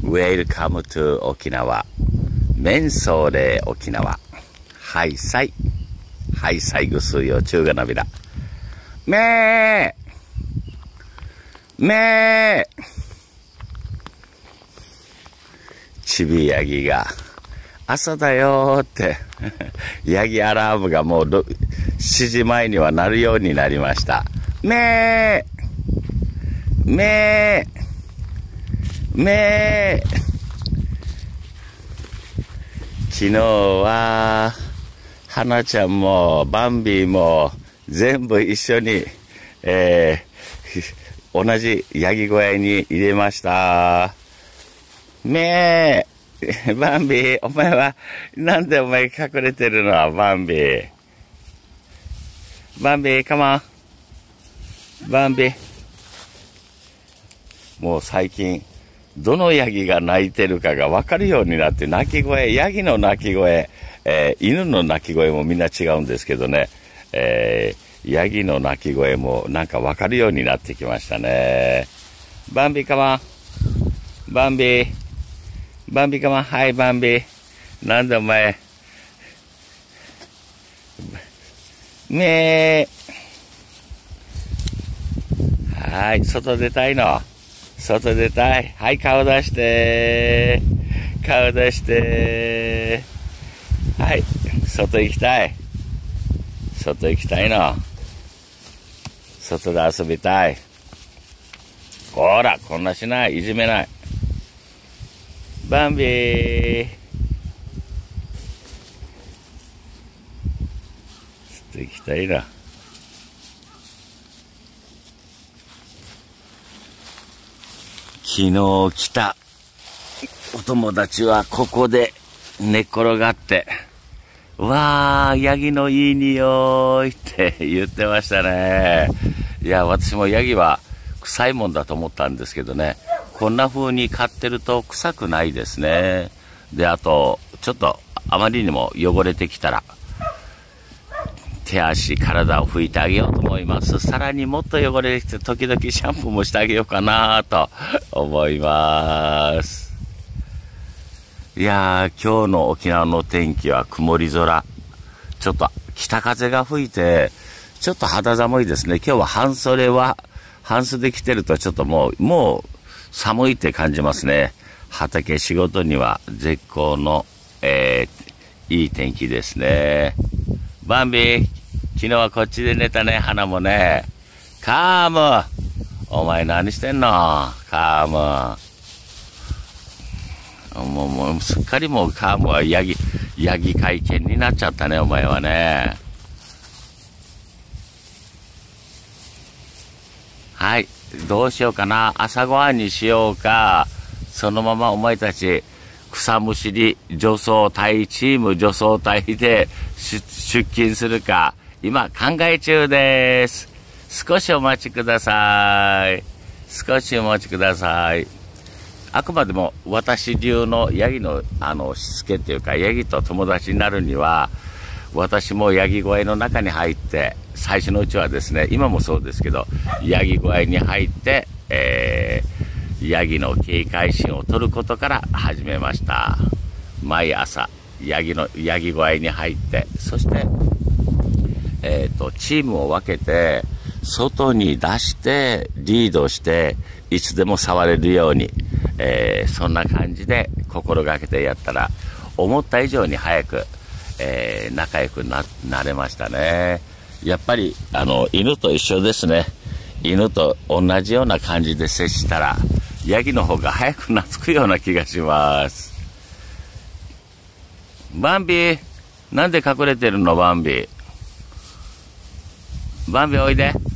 Welcome to 沖縄。メンソーレ沖縄。ハイサイ。ハイサイグスヨチュウガナビラ。めーめーちびヤギが、朝だよーって、ヤギアラームがもう7時前には鳴るようになりました。めーめーめー昨日は、花ちゃんもバンビーも全部一緒に、同じヤギ小屋に入れました。めーバンビー、お前は、なんでお前隠れてるのバンビー。バンビー、カモン。バンビー。もう最近、どのヤギが鳴いてるかが分かるようになって、鳴き声、ヤギの鳴き声、犬の鳴き声もみんな違うんですけどね、ヤギの鳴き声もなんか分かるようになってきましたね。バンビーカモン。バンビー。バンビーカモン。はい、バンビー。なんでお前。めー。はい、外出たいの。外出たい。はい、顔出して。顔出して。はい、外行きたい。外行きたいの。外で遊びたい。ほら、こんなしない。いじめない。バンビー。外行きたいな。昨日来たお友達はここで寝っ転がって、わー、ヤギのいい匂いって言ってましたね。いや、私もヤギは臭いもんだと思ったんですけどね、こんな風に飼ってると臭くないですね。で、あと、ちょっとあまりにも汚れてきたら、手足、体を拭いてあげようと思います。さらにもっと汚れてきて、時々シャンプーもしてあげようかなと思います。いやー、今日の沖縄の天気は曇り空。ちょっと北風が吹いて、ちょっと肌寒いですね。今日は半袖着てるとちょっともう寒いって感じますね。畑仕事には絶好の、いい天気ですね。バンビー、昨日はこっちで寝たね、花もね。カーム、お前何してんのカーム。もうすっかりもうカームはヤギ会見になっちゃったね、お前はね。はい、どうしようかな。朝ごはんにしようか、そのままお前たち草むしり除草隊チーム除草隊で出勤するか今考え中です。少しお待ちください。少しお待ちください。あくまでも私流のヤギのしつけっていうか、ヤギと友達になるには、私もヤギ小屋の中に入って、最初のうちはですね、今もそうですけど、ヤギ小屋に入って、ヤギの警戒心を取ることから始めました。毎朝、ヤギ小屋に入って、そして、チームを分けて、外に出して、リードして、いつでも触れるように、そんな感じで心がけてやったら、思った以上に早く、仲良くなれましたね。やっぱり、犬と一緒ですね。犬と同じような感じで接したら、ヤギの方が早く懐くような気がします。バンビー、なんで隠れてるのバンビー。バンビーおいで。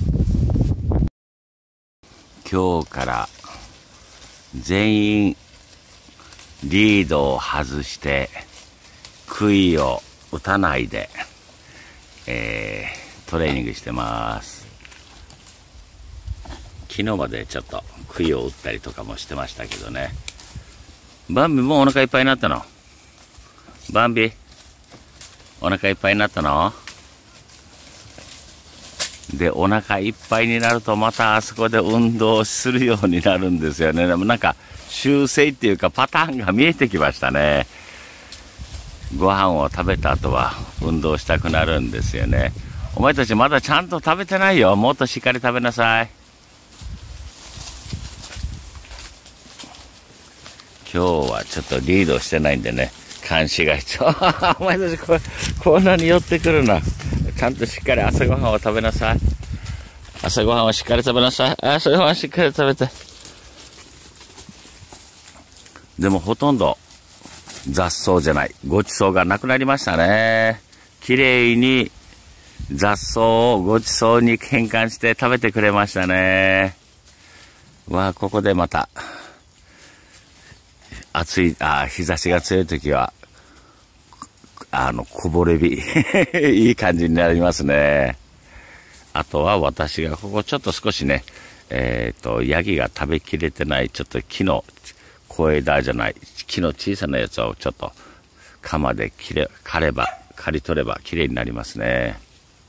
今日から全員リードを外して杭を打たないで、トレーニングしてます。昨日までちょっと杭を打ったりとかもしてましたけどね。バンビもうお腹いっぱいになったの？バンビお腹いっぱいになったの？ で、お腹いっぱいになるとまたあそこで運動するようになるんですよね。でもなんか修正っていうかパターンが見えてきましたね。ご飯を食べた後は運動したくなるんですよね。お前たちまだちゃんと食べてないよ。もっとしっかり食べなさい。今日はちょっとリードしてないんでね、監視が必要。お前たちこんなに寄ってくるな。ちゃんとしっかり朝ごはんを食べなさい。朝ごはんをしっかり食べなさい。朝ごはんしっかり食べて。でもほとんど雑草じゃない、ごちそうがなくなりましたね。きれいに雑草をごちそうに変換して食べてくれましたね。ここでまた、日差しが強い時は、こぼれ日、いい感じになりますね。あとは私がここちょっと少しね、ヤギが食べきれてない、ちょっと木の小枝じゃない、木の小さなやつをちょっと鎌で刈り取ればきれいになりますね。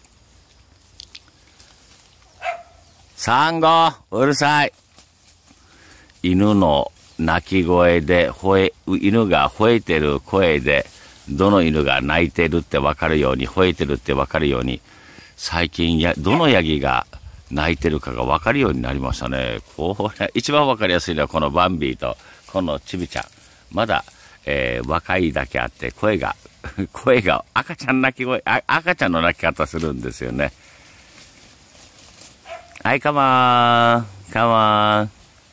サンゴ、うるさい。犬の鳴き声で、犬が吠えてる声で、どの犬が鳴いてるってわかるように、吠えてるってわかるように、最近どのヤギが鳴いてるかがわかるようになりましたね。これ、一番わかりやすいのはこのバンビーと、このチビちゃん。まだ、若いだけあって、声が、赤ちゃんの鳴き方するんですよね。はい、カモン。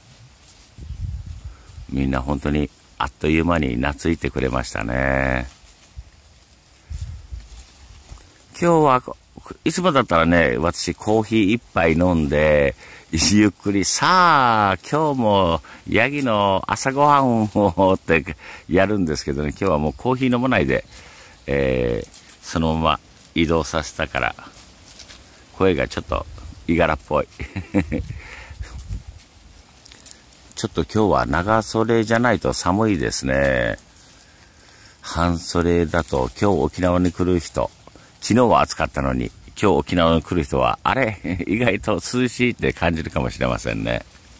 みんな本当にあっという間に懐いてくれましたね。今日はいつもだったらね、私コーヒー一杯飲んで、ゆっくりさあ、今日もヤギの朝ごはんをってやるんですけどね、今日はもうコーヒー飲まないで、そのまま移動させたから、声がちょっといがらっぽい。ちょっと今日は長袖じゃないと寒いですね。半袖だと今日沖縄に来る人、昨日は暑かったのに今日沖縄に来る人はあれ意外と涼しいって感じるかもしれませんね。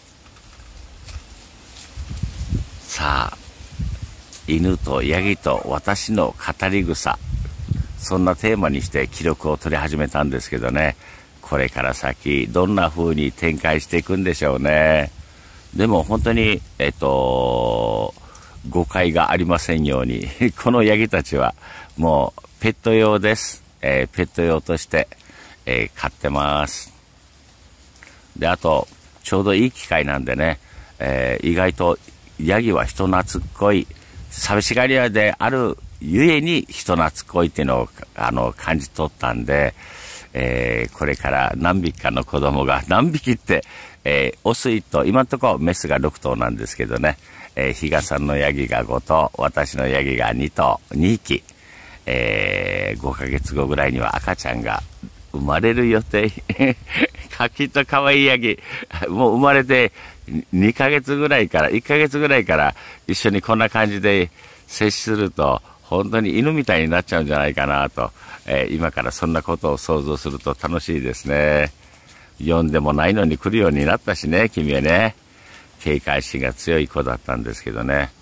さあ、犬とヤギと私の語り草、そんなテーマにして記録を取り始めたんですけどね、これから先どんな風に展開していくんでしょうね。でも本当に誤解がありませんようにこのヤギたちはもうペット用です。ペット用として、飼ってます。で、あとちょうどいい機会なんでね、意外とヤギは人懐っこい、寂しがり屋であるゆえに人懐っこいっていうのを感じ取ったんで、これから何匹かの子供が、何匹って、オス1頭、今のところメスが6頭なんですけどね、比嘉さんのヤギが5頭、私のヤギが2匹、5ヶ月後ぐらいには赤ちゃんが生まれる予定。きっと可愛いヤギ、もう生まれて1ヶ月ぐらいから一緒にこんな感じで接すると、本当に犬みたいになっちゃうんじゃないかなと、今からそんなことを想像すると楽しいですね。呼んでもないのに来るようになったしね、君はね。警戒心が強い子だったんですけどね。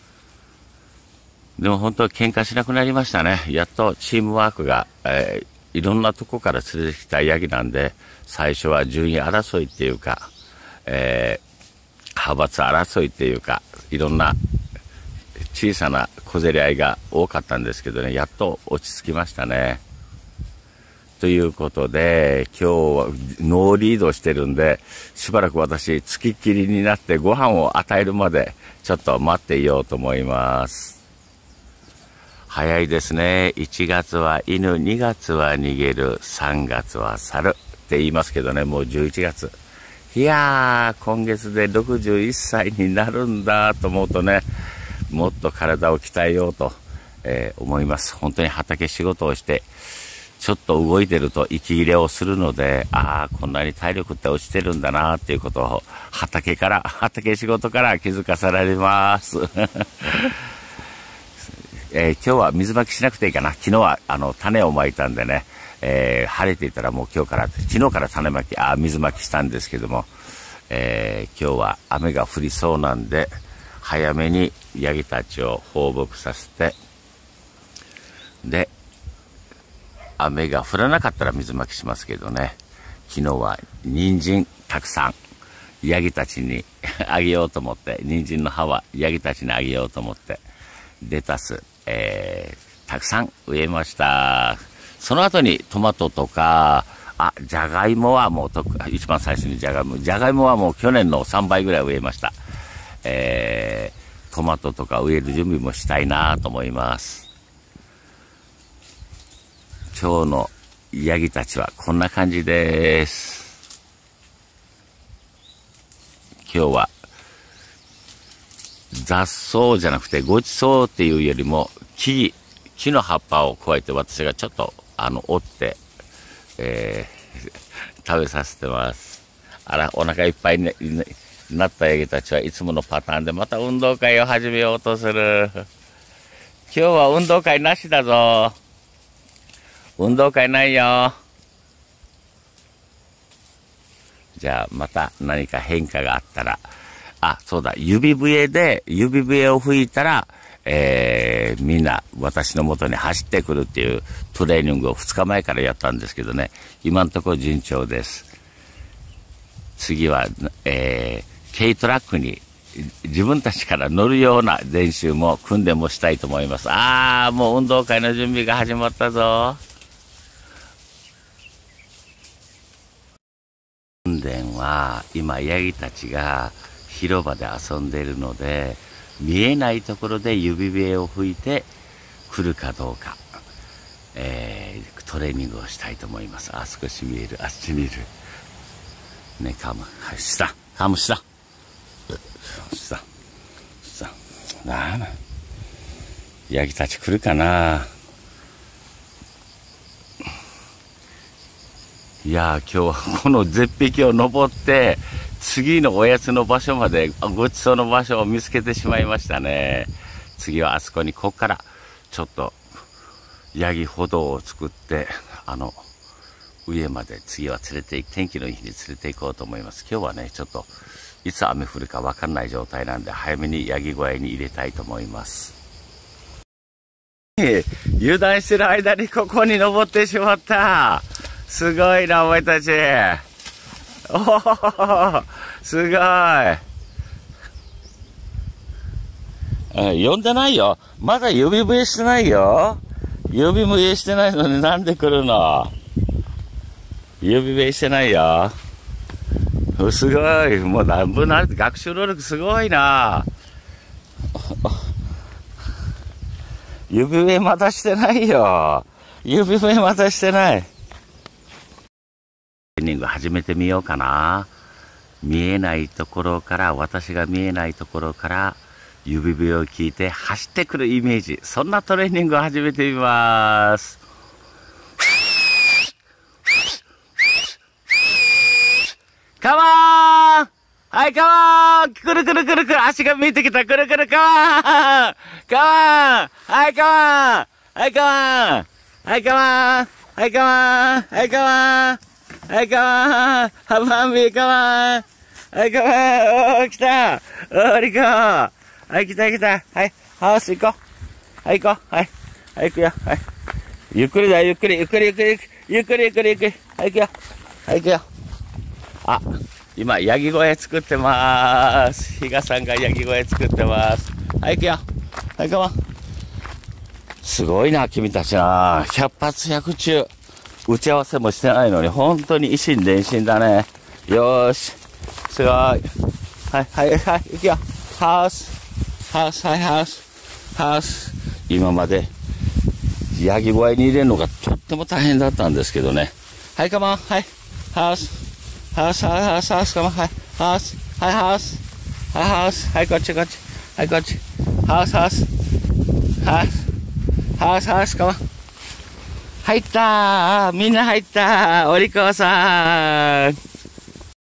でも本当喧嘩しなくなりましたね。やっとチームワークが、いろんなとこから連れてきたヤギなんで、最初は順位争いっていうか、派閥争いっていうか、いろんな小さな小競り合いが多かったんですけどね、やっと落ち着きましたね。ということで、今日はノーリードしてるんで、しばらく私、つきっきりになってご飯を与えるまで、ちょっと待っていようと思います。早いですね。1月は犬、2月は逃げる、3月は去るって言いますけどね、もう11月。いやー、今月で61歳になるんだと思うとね、もっと体を鍛えようと、思います。本当に畑仕事をして、ちょっと動いてると息切れをするので、こんなに体力って落ちてるんだなっていうことを畑仕事から気づかされます。今日は水まきしなくていいかな。昨日は種をまいたんでね、 晴れていたらもう昨日から水まきしたんですけども、今日は雨が降りそうなんで、早めにヤギたちを放牧させて、で、雨が降らなかったら水まきしますけどね、昨日は人参たくさん、ヤギたちにあげようと思って、人参の葉はヤギたちにあげようと思って、レタス、たくさん植えました。その後にトマトとか、じゃがいもはもう一番最初にじゃがいもはもう去年の3倍ぐらい植えました。トマトとか植える準備もしたいなと思います。今日のヤギたちはこんな感じです。今日は雑草じゃなくてごちそうっていうよりも木の葉っぱを加えて私がちょっと折って、食べさせてます。お腹いっぱいになったヤギたちはいつものパターンでまた運動会を始めようとする。今日は運動会なしだぞ。運動会ないよ。じゃあまた何か変化があったら、そうだ、指笛を吹いたら、みんな私の元に走ってくるっていうトレーニングを2日前からやったんですけどね、今のところ順調です。次は、軽トラックに自分たちから乗るような練習も訓練もしたいと思います。もう運動会の準備が始まったぞ。訓練は今ヤギたちが広場で遊んでいるので、見えないところで指笛を吹いて来るかどうか、トレーニングをしたいと思います。少し見える、あっちにいるね、カム下ヤギたち来るかな。いや今日はこの絶壁を登って次のおやつの場所まで、ごちそうの場所を見つけてしまいましたね。次はあそこに、ここからちょっとヤギ歩道を作って上まで次は天気のいい日に連れて行こうと思います。今日はねちょっといつ雨降るか分かんない状態なんで、早めにヤギ小屋に入れたいと思います。油断してる間にここに登ってしまった。すごいなお前たち。おお、すごい。呼んでないよ。まだ指笛してないよ。指笛してないのになんで来るの。指笛してないよ。すごい。もう何分なるって学習能力すごいな。指笛まだしてないよ。指笛まだしてない。トレーニング始めてみようかな。見えないところから、私が見えないところから指笛を聞いて走ってくるイメージ、そんなトレーニングを始めてみます。カモン、はい、カモン、くるくるくるくる、足が見えてきた、くるくる、カモン、カモン、はい、カモン、はい、カモン、はい、カモン、はい、カモン、はい、カモン、はい、カモン、ハブハンビー、カモン、はい、カモン、来た、リコ、はい、来た、はい、ハウス行こう、はい、行こう、はい、行くよ、はい、ゆっくりだ、ゆっくり、はい、行くよ、はい、行くよ。今、ヤギ小屋作ってまーす。比嘉さんがヤギ小屋作ってます。はい、行くよ。はい、カモン。すごいな、君たちな。100発100中。打ち合わせもしてないのに、本当に一心伝心だね。よーし。すごい。はい、行くよ。ハウス、ハウス。今まで、ヤギ小屋に入れるのがとっても大変だったんですけどね。はい、カモン。はい、ハウス。カモン。はい、ハウス。はい、こっち。はい、こっち。ハウス、カモン。入ったー、みんな入ったー、お利口さん。